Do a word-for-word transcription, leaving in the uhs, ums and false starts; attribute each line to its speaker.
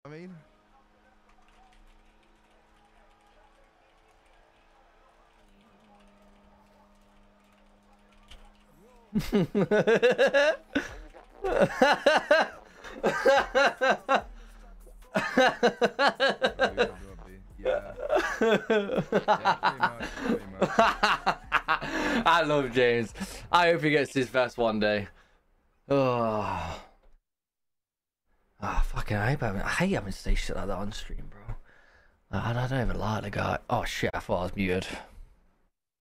Speaker 1: I mean, yeah. Yeah, pretty much, pretty much.
Speaker 2: I love James. I hope he gets his vest one day. Oh, oh fucking I hate having, I hate having to say shit like that on stream, bro. I, I don't even like the guy. Oh shit, I thought I was muted.